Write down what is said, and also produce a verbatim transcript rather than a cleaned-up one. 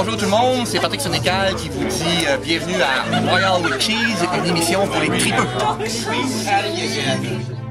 Bonjour tout le monde, c'est Patrick Sénécal qui vous dit euh, bienvenue à Montréal with Cheese, une émission pour les tripeux.